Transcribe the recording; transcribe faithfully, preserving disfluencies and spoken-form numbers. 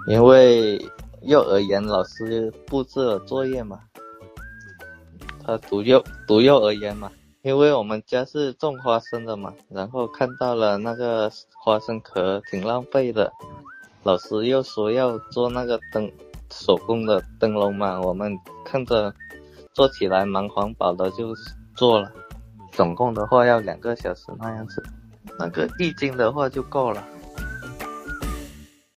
因为幼儿园老师布置了作业嘛，他读幼读幼儿园嘛，因为我们家是种花生的嘛，然后看到了那个花生壳挺浪费的，老师又说要做那个灯手工的灯笼嘛，我们看着做起来蛮环保的就做了，总共的话要两个小时那样子，那个一斤的话就够了。